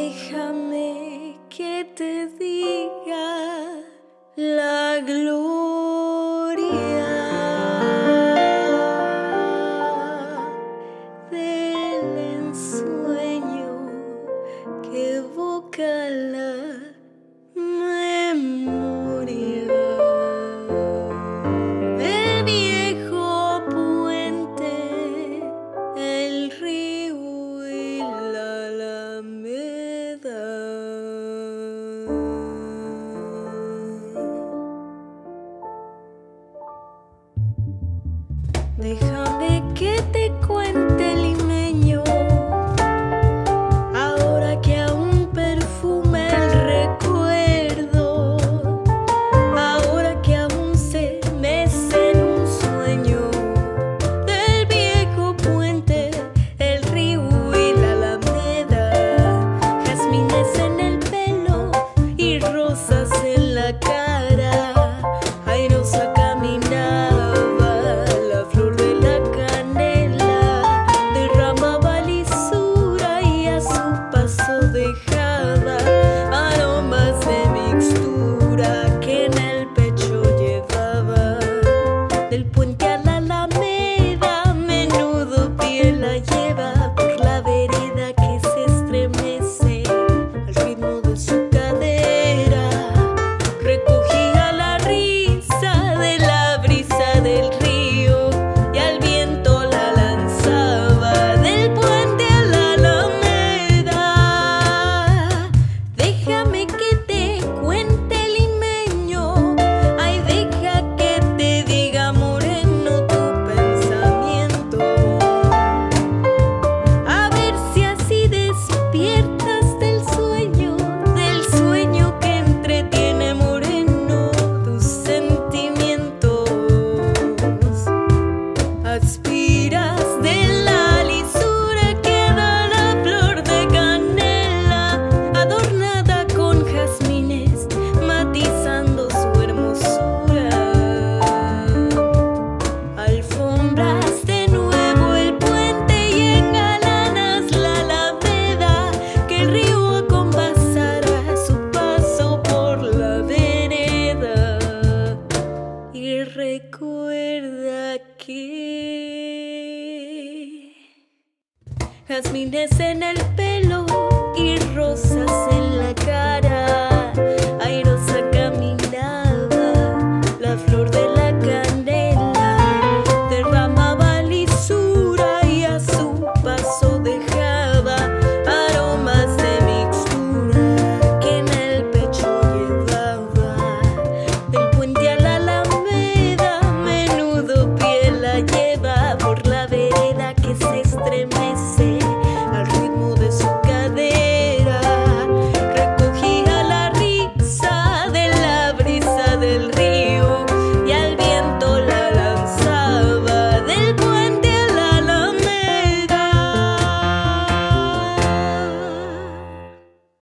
Déjame que te diga la gloria del ensueño que evoca la memoria del viejo puente, el río y la alameda. Déjame que te cuente, limeño, ahora que aún perfuma el recuerdo, ahora que aún se mece en un sueño, del viejo puente, el río y la alameda, jazmines en el pelo y rosas en la cara, airosa caminaba la flor de la canela, derramaba lisura y a su paso dejaba aromas de mixtura que en el pecho llevaba. Del puente a la alameda, a menudo pie la lleva por la vereda que se estremece al ritmo de su cadera. Recogía la risa de la brisa del río y al viento la lanzaba del puente a la alameda. Déjame que te cuente, limeño, ay, deja que te diga, moreno, tu pensamiento, a ver si así despiertas del sueño que entretiene, moreno, tus sentimientos. Aspiras de la lisura que da la flor de canela, adornada con jazmines, matizando su hermosura. Alfombras de nuevo el puente y engalanas la alameda, que el río acompasará su paso por la vereda. Y recuerda que jazmines en el pelo